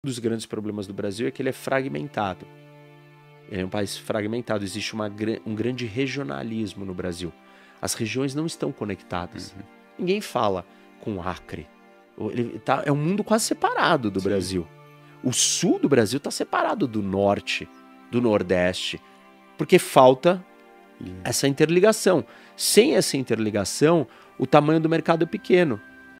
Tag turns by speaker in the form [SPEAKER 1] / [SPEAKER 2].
[SPEAKER 1] Um dos grandes problemas do Brasil é que ele é fragmentado. Ele é um país fragmentado, existe um grande regionalismo no Brasil. As regiões não estão conectadas. Ninguém fala com o Acre. É um mundo quase separado do Brasil. O sul do Brasil está separado do norte, do nordeste, porque falta essa interligação. Sem essa interligação, o tamanho do mercado é pequeno.